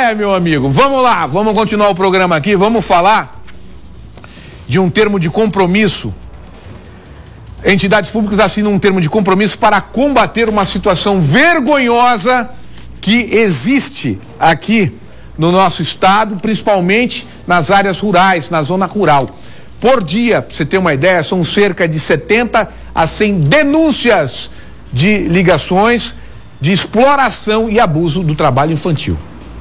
meu amigo, vamos lá, vamos continuar o programa aqui, vamos falar de um termo de compromisso. Entidades públicas assinam um termo de compromisso para combater uma situação vergonhosa que existe aqui no nosso estado, principalmente nas áreas rurais, na zona rural. Por dia, para você ter uma ideia, são cerca de 70 a 100 denúncias de ligações de exploração e abuso do trabalho infantil.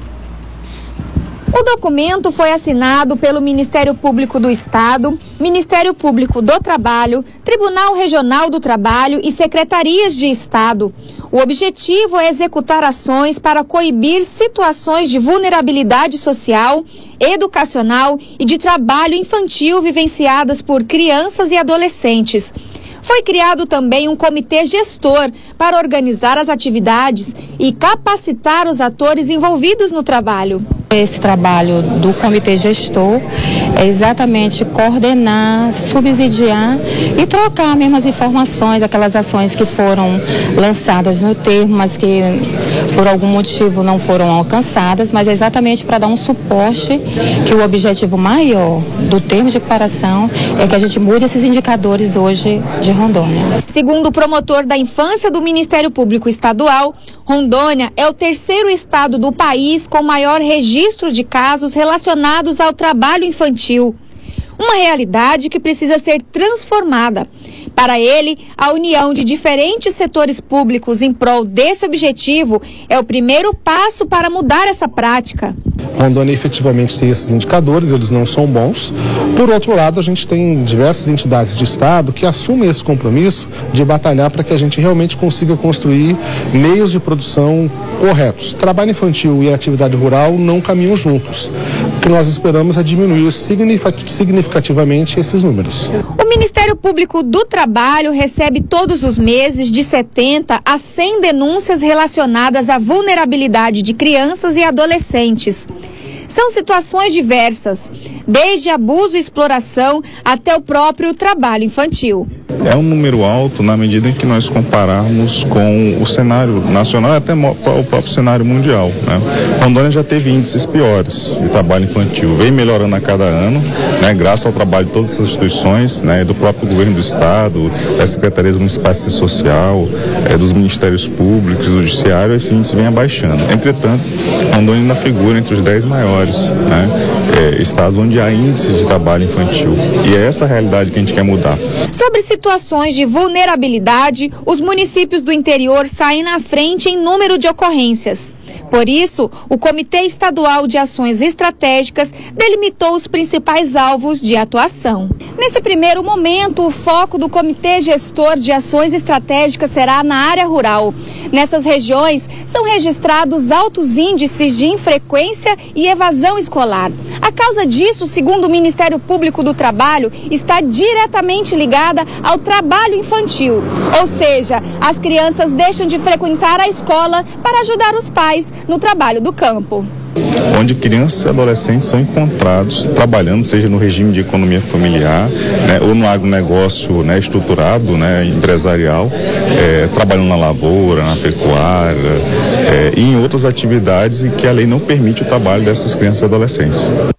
O documento foi assinado pelo Ministério Público do Estado, Ministério Público do Trabalho, Tribunal Regional do Trabalho e secretarias de Estado. O objetivo é executar ações para coibir situações de vulnerabilidade social, educacional e de trabalho infantil vivenciadas por crianças e adolescentes. Foi criado também um comitê gestor para organizar as atividades e capacitar os atores envolvidos no trabalho. Esse trabalho do comitê gestor é exatamente coordenar, subsidiar e trocar mesmo as informações, aquelas ações que foram lançadas no termo, mas que por algum motivo não foram alcançadas, mas é exatamente para dar um suporte, que o objetivo maior do termo de equiparação é que a gente mude esses indicadores hoje de Rondônia. Segundo o promotor da infância do Ministério Público Estadual, Rondônia é o terceiro estado do país com maior registro de casos relacionados ao trabalho infantil. Uma realidade que precisa ser transformada. Para ele, a união de diferentes setores públicos em prol desse objetivo é o primeiro passo para mudar essa prática. Rondônia efetivamente tem esses indicadores, eles não são bons. Por outro lado, a gente tem diversas entidades de Estado que assumem esse compromisso de batalhar para que a gente realmente consiga construir meios de produção corretos. Trabalho infantil e atividade rural não caminham juntos. O que nós esperamos é diminuir significativamente esses números. O Ministério Público do Trabalho recebe todos os meses de 70 a 100 denúncias relacionadas à vulnerabilidade de crianças e adolescentes. São situações diversas, desde abuso e exploração até o próprio trabalho infantil. É um número alto na medida em que nós compararmos com o cenário nacional e até o próprio cenário mundial, né? Rondônia já teve índices piores de trabalho infantil, vem melhorando a cada ano, né? Graças ao trabalho de todas as instituições, né? Do próprio governo do estado, das secretarias municipais de social, dos ministérios públicos, do judiciário, esse índice vem abaixando. Entretanto, Rondônia ainda figura entre os 10 maiores, né? Estados onde há índice de trabalho infantil. E é essa a realidade que a gente quer mudar. Sobre situações de vulnerabilidade, os municípios do interior saem na frente em número de ocorrências. Por isso, o Comitê Estadual de Ações Estratégicas delimitou os principais alvos de atuação. Nesse primeiro momento, o foco do Comitê Gestor de Ações Estratégicas será na área rural. Nessas regiões, são registrados altos índices de infrequência e evasão escolar. A causa disso, segundo o Ministério Público do Trabalho, está diretamente ligada ao trabalho infantil. Ou seja, as crianças deixam de frequentar a escola para ajudar os pais no trabalho do campo. Onde crianças e adolescentes são encontrados trabalhando, seja no regime de economia familiar, né, ou no agronegócio, né, estruturado, né, empresarial, trabalhando na lavoura, na pecuária e em outras atividades em que a lei não permite o trabalho dessas crianças e adolescentes.